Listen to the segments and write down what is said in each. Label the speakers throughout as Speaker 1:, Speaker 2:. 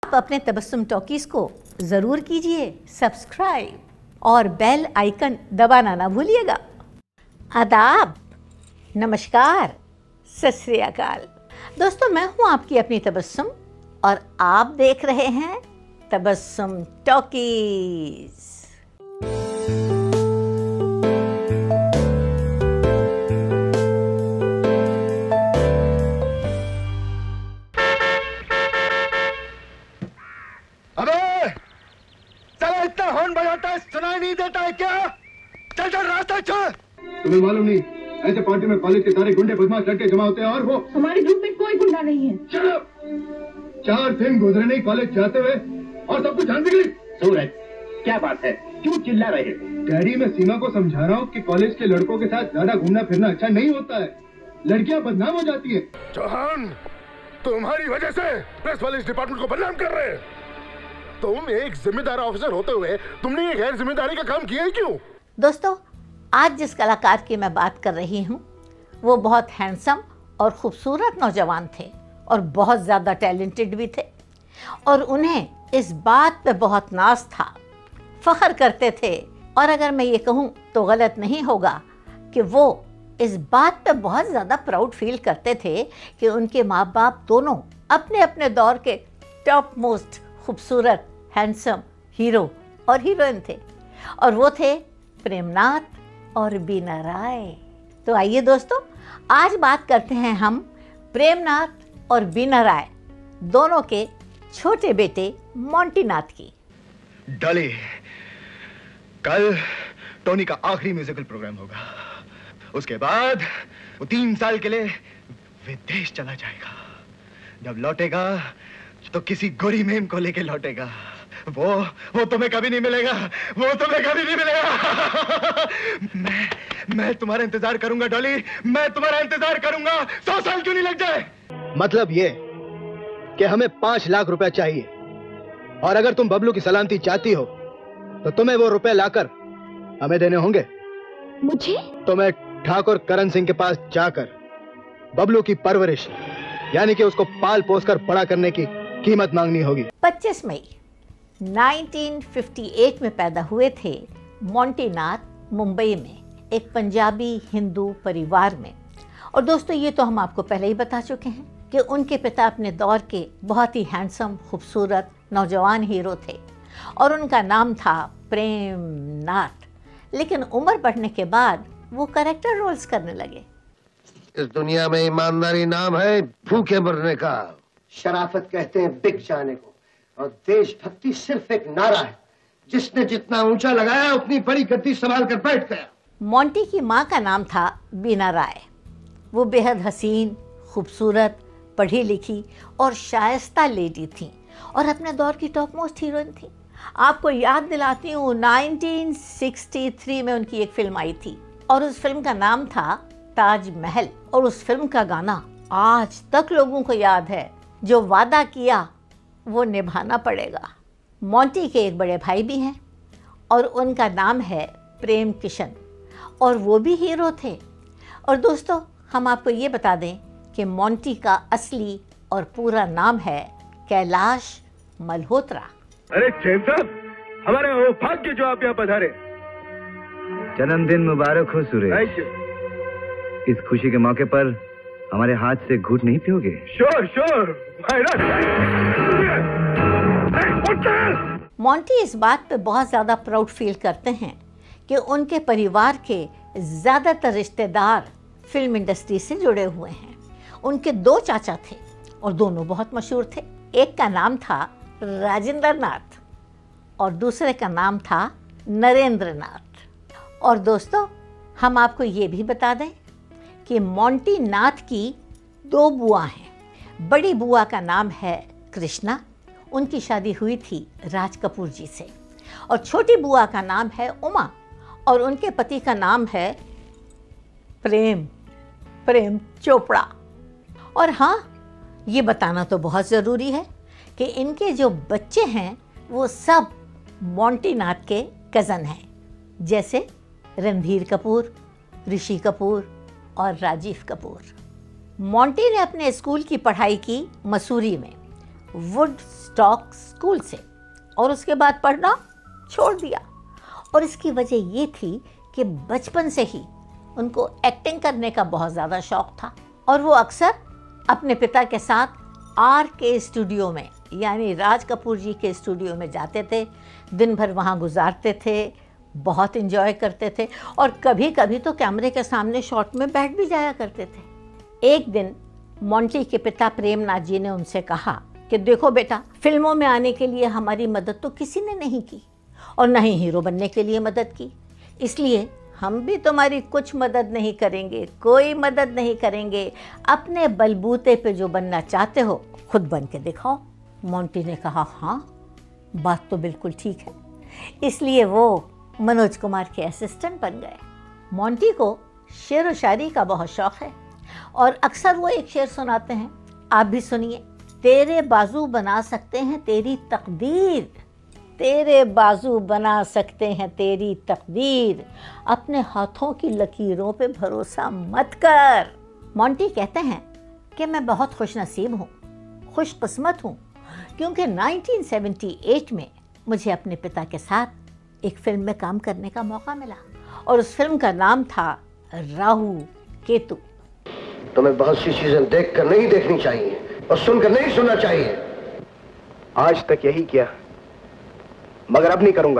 Speaker 1: आप अपने तबस्सुम टॉकीज़ को ज़रूर कीजिए सब्सक्राइब और बेल आइकन दबाना ना भूलिएगा। आदाब, नमस्कार, सत श्री अकाल। दोस्तों, मैं हूँ आपकी अपनी तबस्सुम और आप देख रहे हैं तबस्सुम टॉकीज़।
Speaker 2: सुनाई नहीं देता है क्या? चल चल रास्ता छोड़।
Speaker 3: तुम्हें मालूम नहीं, ऐसे पार्टी में कॉलेज के सारे गुंडे बदमाश लड़के जमा होते हैं और वो
Speaker 4: हमारे ग्रुप में कोई गुंडा नहीं है।
Speaker 3: चलो, 4 दिन गुजरे नहीं कॉलेज जाते हुए और सब कुछ जान निकली।
Speaker 5: सूरज, क्या बात है, क्यों चिल्ला रहे हो?
Speaker 3: डैडी, मैं सीमा को समझा रहा हूँ कि कॉलेज के लड़कों के साथ ज्यादा घूमना फिरना अच्छा नहीं होता है, लड़कियाँ बदनाम हो जाती है।
Speaker 2: चौहान, तुम्हारी वजह से प्रेस वाले इस डिपार्टमेंट को बदनाम कर रहे हैं। तुम एक जिम्मेदार ऑफिसर होते हुए तुमने ये गैर जिम्मेदारी का काम किया है क्यों?
Speaker 1: दोस्तों, आज जिस कलाकार की मैं बात कर रही हूँ वो बहुत हैंडसम और ख़ूबसूरत नौजवान थे और बहुत ज़्यादा टैलेंटेड भी थे और उन्हें इस बात पे बहुत नाज था, फ़ख्र करते थे। और अगर मैं ये कहूँ तो गलत नहीं होगा कि वो इस बात पे बहुत ज़्यादा प्राउड फील करते थे कि उनके माँ बाप दोनों अपने अपने दौर के टॉप मोस्ट खूबसूरत हैंडसम हीरो और हीरोइन थे और वो थे प्रेमनाथ और बीना राय। तो आइए दोस्तों, आज बात करते हैं हम प्रेमनाथ और बीना राय दोनों के छोटे बेटे मोंटी नाथ की।
Speaker 3: डॉली, कल टोनी का आखिरी म्यूजिकल प्रोग्राम होगा। उसके बाद वो 3 साल के लिए विदेश चला जाएगा। जब लौटेगा तो किसी गोरी मेम को लेके लौटेगा। वो तुम्हें कभी नहीं मिलेगा, वो तुम्हें कभी नहीं मिलेगा। मैं तुम्हारा इंतजार करूंगा डॉली, मैं तुम्हारा इंतजार करूंगा, 100 साल क्यों नहीं लग जाए।
Speaker 6: मतलब ये कि हमें 5 लाख रुपए चाहिए और अगर तुम बबलू की सलामती चाहती हो तो तुम्हें वो रुपए लाकर हमें देने होंगे।
Speaker 4: मुझे?
Speaker 6: तुम्हें ठाकुर करण सिंह के पास जाकर बबलू की परवरिश यानी कि उसको पाल पोस कर बड़ा करने की कीमत मांगनी होगी।
Speaker 1: 25 मई 1958 में पैदा हुए थे मोंटी नाथ मुंबई में एक पंजाबी हिंदू परिवार में। और दोस्तों, ये तो हम आपको पहले ही बता चुके हैं कि उनके पिता अपने दौर के बहुत ही हैंडसम खूबसूरत नौजवान हीरो थे और उनका नाम था प्रेमनाथ। लेकिन उम्र बढ़ने के बाद वो कैरेक्टर रोल्स करने लगे।
Speaker 5: इस दुनिया में ईमानदारी नाम है भूखे मरने का, शराफत कहते हैं बिक जाने को, और देशभक्ति सिर्फ एक नारा है। जिसने जितना ऊंचा लगाया उतनी बड़ी गद्दी संभाल कर बैठ गया।
Speaker 1: मोंटी की माँ का नाम था बीना राय। वो बेहद हसीन, खूबसूरत, पढ़ी लिखी और शाइस्ता लेडी थी और अपने दौर की टॉप मोस्ट हीरोइन थी। आपको याद दिलाती हूँ, 1963 में उनकी एक फिल्म आई थी और उस फिल्म का नाम था ताजमहल। और उस फिल्म का गाना आज तक लोगों को याद है, जो वादा किया वो निभाना पड़ेगा। मोंटी के एक बड़े भाई भी हैं और उनका नाम है प्रेम किशन और वो भी हीरो थे। और दोस्तों, हम आपको ये बता दें कि मोंटी का असली और पूरा नाम है कैलाश मल्होत्रा।
Speaker 2: अरे चैन साहब, हमारे वो भाग्य जो आप यहाँ पधारे।
Speaker 7: जन्मदिन मुबारक हो सुरेश। इस खुशी के मौके पर हमारे हाथ से घूंट नहीं पियोगे?
Speaker 2: Sure sure.
Speaker 1: मोंटी इस बात पे बहुत ज़्यादा प्राउड फील करते हैं कि उनके परिवार के ज़्यादातर रिश्तेदार फिल्म इंडस्ट्री से जुड़े हुए हैं। उनके 2 चाचा थे और दोनों बहुत मशहूर थे। एक का नाम था राजेंद्र नाथ और दूसरे का नाम था नरेंद्र नाथ। और दोस्तों, हम आपको ये भी बता दें कि मोंटी नाथ की 2 बुआ हैं। बड़ी बुआ का नाम है कृष्णा, उनकी शादी हुई थी राज कपूर जी से, और छोटी बुआ का नाम है उमा और उनके पति का नाम है प्रेम चोपड़ा। और हाँ, ये बताना तो बहुत ज़रूरी है कि इनके जो बच्चे हैं वो सब मोंटी नाथ के कज़न हैं, जैसे रणधीर कपूर, ऋषि कपूर और राजीव कपूर। मोंटी ने अपने स्कूल की पढ़ाई की मसूरी में वुड स्टॉक स्कूल से और उसके बाद पढ़ना छोड़ दिया। और इसकी वजह ये थी कि बचपन से ही उनको एक्टिंग करने का बहुत ज़्यादा शौक़ था और वो अक्सर अपने पिता के साथ RK स्टूडियो में, यानी राज कपूर जी के स्टूडियो में जाते थे, दिन भर वहाँ गुजारते थे, बहुत एंजॉय करते थे और कभी कभी तो कैमरे के सामने शॉट में बैठ भी जाया करते थे। एक दिन मोंटी के पिता प्रेमनाथ जी ने उनसे कहा कि देखो बेटा, फिल्मों में आने के लिए हमारी मदद तो किसी ने नहीं की और न ही हीरो बनने के लिए मदद की, इसलिए हम भी तुम्हारी कुछ मदद नहीं करेंगे, कोई मदद नहीं करेंगे। अपने बलबूते पे जो बनना चाहते हो खुद बन के दिखाओ। मोंटी ने कहा हाँ, बात तो बिल्कुल ठीक है। इसलिए वो मनोज कुमार के असिस्टेंट बन गए। मोंटी को शेर व शायरी का बहुत शौक है और अक्सर वो एक शेर सुनाते हैं, आप भी सुनिए। तेरे बाजू बना सकते हैं तेरी तकदीर, तेरे बाजू बना सकते हैं तेरी तकदीर, अपने हाथों की लकीरों पे भरोसा मत कर। मोंटी कहते हैं कि मैं बहुत खुशनसीब हूँ, खुशकिस्मत हूँ, क्योंकि 1978 में मुझे अपने पिता के साथ एक फिल्म में काम करने का मौका मिला और उस फिल्म का नाम था राहु केतु।
Speaker 5: तुम्हें बहुत सी चीजें देखकर नहीं देखनी चाहिए और सुनकर नहीं सुनना चाहिए।
Speaker 3: आज तक यही किया, मगर अब नहीं करूंगा।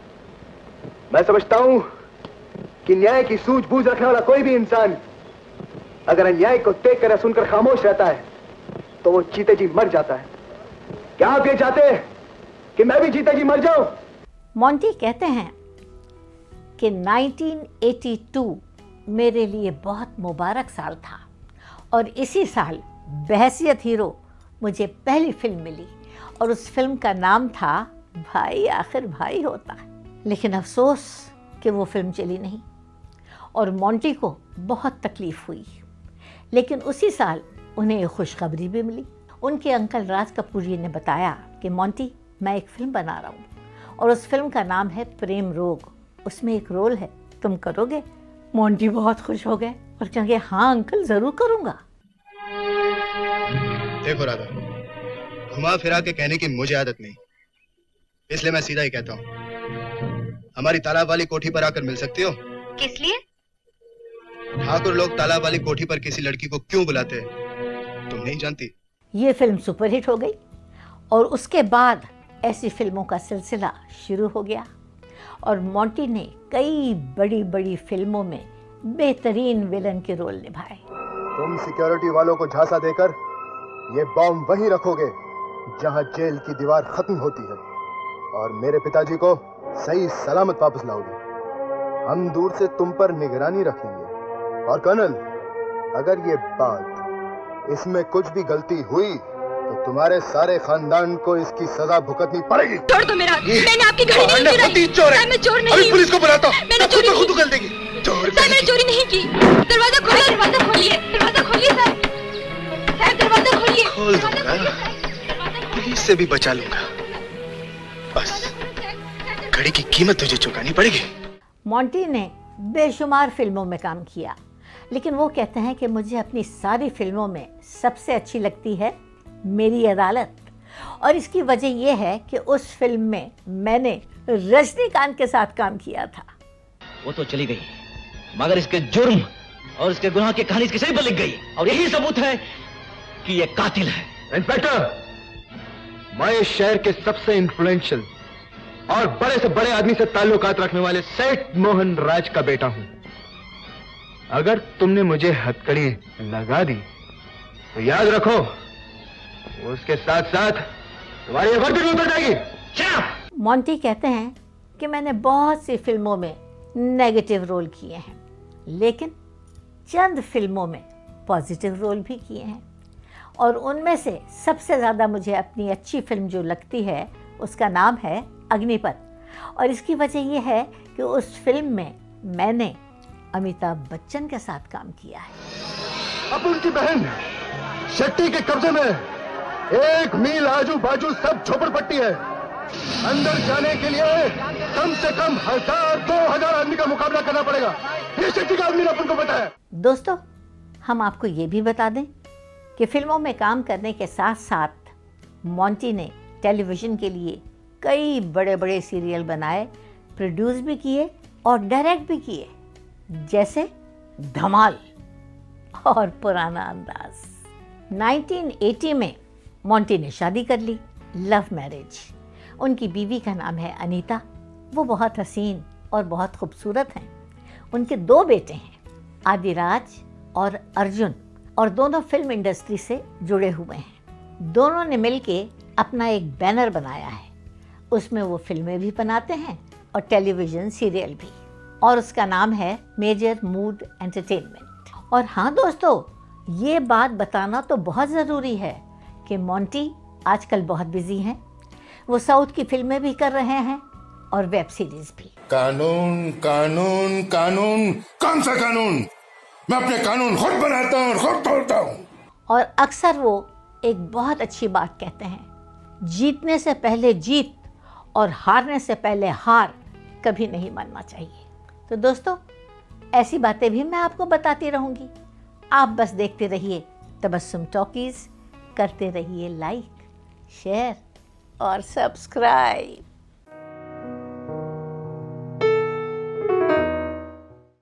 Speaker 3: मैं समझता हूं कि न्याय की सूझबूझ रखने वाला कोई भी इंसान अगर अन्याय को देखकर या सुनकर खामोश रहता है तो वो जीते जी मर जाता है। क्या आप ये चाहते हैं कि मैं भी जीते जी मर जाऊं?
Speaker 1: मोंटी कहते हैं कि 1982 मेरे लिए बहुत मुबारक साल था और इसी साल बहैसियत हीरो मुझे पहली फिल्म मिली और उस फिल्म का नाम था भाई आखिर भाई होता है। लेकिन अफसोस कि वो फिल्म चली नहीं और मोंटी को बहुत तकलीफ हुई। लेकिन उसी साल उन्हें एक खुशखबरी भी मिली। उनके अंकल राज कपूर जी ने बताया कि मोंटी, मैं एक फिल्म बना रहा हूँ और उस फिल्म का नाम है प्रेम रोग, उसमें एक रोल है, तुम करोगे? मोंटी बहुत खुश हो गए और कहेंगे हाँ अंकल, जरूर करूँगा।
Speaker 6: देखो राधा, घुमा फिरा के कहने की मुझे आदत नहीं, इसलिए मैं सीधा ही कहता हूँ, हमारी तालाब वाली कोठी पर आकर मिल सकती हो।
Speaker 8: किस लिए?
Speaker 6: ठाकुर लोग तालाब वाली कोठी पर किसी लड़की को क्यों बुलाते हैं तुम नहीं जानती।
Speaker 1: ये फिल्म सुपरहिट हो गई और उसके बाद ऐसी फिल्मों का सिलसिला शुरू हो गया और मोंटी ने कई बड़ी बड़ी फिल्मों में बेहतरीन विलन के रोल निभाए।
Speaker 3: तुम सिक्योरिटी वालों को झांसा देकर ये बॉम्ब वहीं रखोगे जहां जेल की दीवार खत्म होती है और मेरे पिताजी को सही सलामत वापस लाओगे। हम दूर से तुम पर निगरानी रखेंगे और कर्नल, अगर ये बात इसमें कुछ भी गलती हुई तो तुम्हारे सारे खानदान को इसकी सजा भुगतनी पड़ेगी।
Speaker 8: छोड़ दो मेरा, मैंने आपकी घड़ी नहीं चुराई।
Speaker 3: चोर है।
Speaker 8: मैं चोर नहीं।
Speaker 3: अभी पुलिस को बुलाता हूं,
Speaker 8: मैंने चोरी
Speaker 3: खुद उगल देगी।
Speaker 8: मैंने चोरी नहीं की। दरवाजा खोलिए, दरवाजा खोलिए, दरवाजा खोलिए सर, दरवाजा खोलिए।
Speaker 3: खोल दूंगा, पुलिस से भी बचा लूंगा, बस घड़ी की कीमत तुझे चुकानी पड़ेगी।
Speaker 1: मोंटी ने बेशुमार फिल्मों में काम किया, लेकिन वो कहते हैं कि मुझे अपनी सारी फिल्मों में सबसे अच्छी लगती है मेरी अदालत। और इसकी वजह यह है कि उस फिल्म में मैंने रजनीकांत के साथ काम किया था।
Speaker 9: वो तो चली गई, मगर इसके जुर्म और इसके गुनाह की कहानी इसके सही पर लिख गई और यही सबूत है कि ये कातिल है।
Speaker 3: इंस्पेक्टर, मैं इस शहर के सबसे इन्फ्लुएंशियल और बड़े से बड़े आदमी से ताल्लुकात रखने वाले सेठ मोहन राज का बेटा हूं। अगर तुमने मुझे हथकड़ी लगा दी तो याद रखो, उसके साथ साथ तुम्हारी वर्दी भी उतर जाएगी।
Speaker 1: मोंटी कहते हैं कि मैंने बहुत सी फिल्मों में नेगेटिव रोल किए हैं, लेकिन चंद फिल्मों में पॉजिटिव रोल भी किए हैं और उनमें से सबसे ज़्यादा मुझे अपनी अच्छी फिल्म जो लगती है उसका नाम है अग्निपथ। और इसकी वजह यह है कि उस फिल्म में मैंने अमिताभ बच्चन के साथ काम किया है।
Speaker 3: अब उनकी बहन शेट्टी के कब्जे में 1 मील आजू बाजू सब झोपड़पट्टी है। अंदर जाने के लिए कम से कम 1000-2000 आदमी का मुकाबला करना पड़ेगा। ये शेट्टी का आदमी ने अपन को बताया।
Speaker 1: दोस्तों, हम आपको ये भी बता दें कि फिल्मों में काम करने के साथ साथ मोंटी ने टेलीविज़न के लिए कई बड़े बड़े सीरियल बनाए, प्रोड्यूस भी किए और डायरेक्ट भी किए, जैसे धमाल और पुराना अंदाज। 1980 में मोंटी ने शादी कर ली, लव मैरिज। उनकी बीवी का नाम है अनीता। वो बहुत हसीन और बहुत खूबसूरत हैं। उनके 2 बेटे हैं, आदिराज और अर्जुन, और दोनों फिल्म इंडस्ट्री से जुड़े हुए हैं। दोनों ने मिलके अपना एक बैनर बनाया है। उसमें वो फिल्में भी बनाते हैं और टेलीविज़न सीरियल भी, और उसका नाम है मेजर मूड एंटरटेनमेंट। और हाँ दोस्तों, ये बात बताना तो बहुत ज़रूरी है कि मोंटी आजकल बहुत बिजी हैं। वो साउथ की फिल्में भी कर रहे हैं और वेब सीरीज भी।
Speaker 2: कानून कानून कानून, कौन सा कानून? मैं अपने कानून खुद बनाता हूँ और खुद तोड़ता हूँ। और
Speaker 1: अक्सर वो एक बहुत अच्छी बात कहते हैं, जीतने से पहले जीत और हारने से पहले हार कभी नहीं मानना चाहिए। तो दोस्तों, ऐसी बातें भी मैं आपको बताती रहूँगी। आप बस देखते रहिए तबस्सुम टॉकीज़, करते रहिए लाइक, शेयर और सब्सक्राइब।